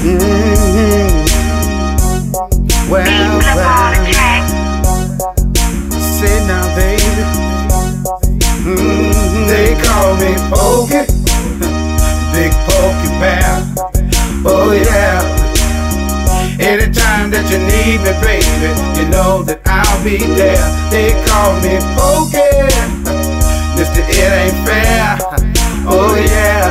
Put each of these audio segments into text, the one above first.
Well, say now, baby. They call me Pokey, Big Pokey Bear. Oh yeah. Anytime that you need me, baby, you know that I'll be there. They call me Pokey, Mr. It Ain't Fair. Oh yeah.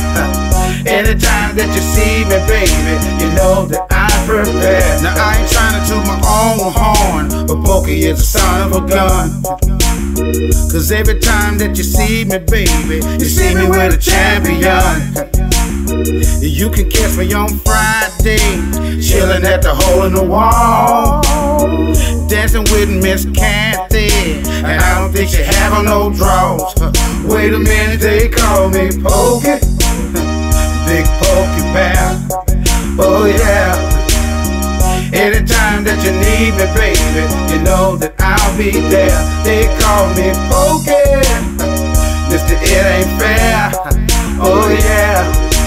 Anytime that you see me, baby, you know that I'm prepared. Now I ain't trying to toot my own horn, but Pokey is the son of a gun. Cause every time that you see me, baby, you see me with a champion. You can catch me on Friday, chillin' at the hole in the wall, dancing with Miss Kathy, and I don't think she have on no draws. Wait a minute, they call me Pokey, Big Pokey Bear. Oh yeah. Anytime that you need me, baby, you know that I'll be there. They call me Pokey, Mr. It Ain't Fair. Oh yeah.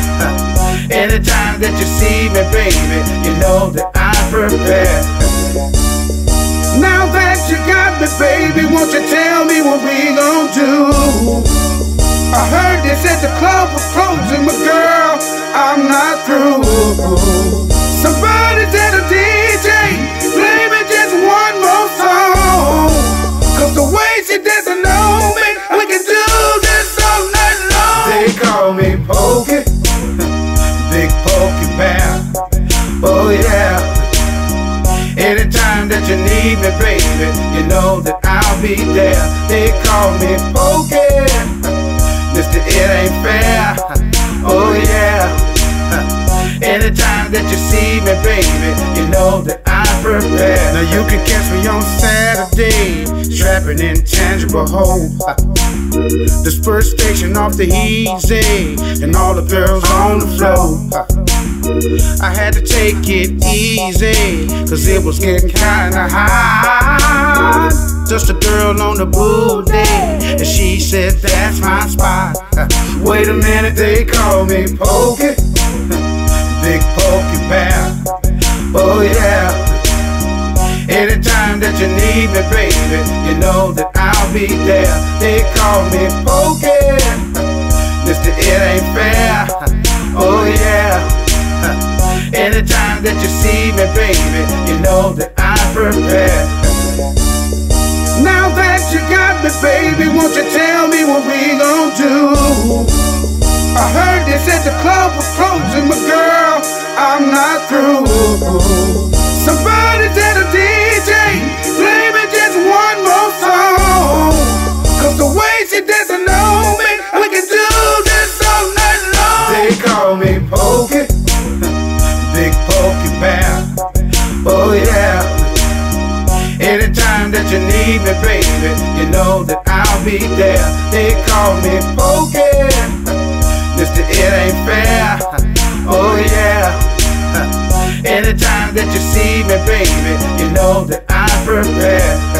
Anytime that you see me, baby, you know that I'm prepared. Now that you got me, baby, won't you tell me what we gon' do? I heard they said the club was closing, but girl, I'm not through. Somebody tell the DJ, play me just one more song. Cause the way she doesn't know me, we can do this all night long. They call me Pokey, Big Pokey Bear. Oh yeah. Anytime that you need me, baby, you know that I'll be there. They call me Pokey, Mr. It Ain't Fair. Oh yeah. Anytime that you see me, baby, you know that I'm prepared. Now you can catch me on Saturday, trapping intangible hope. The Spur station off the easy, and all the girls on the floor. I had to take it easy, cause it was getting kinda hot. Just a girl on the booty, and she said that's my spot. Wait a minute, they call me Pokey, Big Pokey Bear. Oh yeah. Anytime that you need me, baby, you know that I'll be there. They call me Pokey, Mr. It Ain't Fair. Oh yeah. Anytime that you see me, baby, you know that I'm prepared. Now that you got me, baby, won't you tell me what we gon' do? I heard they said the club was closing, but girl, I'm not through. Somebody tell the DJ, play me just one more song. Cause the way she doesn't know me, we can do this all night long. They call me Pokey, Big Pokey Bear. Oh yeah. Anytime that you need me, baby, you know that I'll be there. They call me Pokey, Mr. It Ain't Fair. Oh yeah. Anytime that you see me, baby, you know that I'm prepared.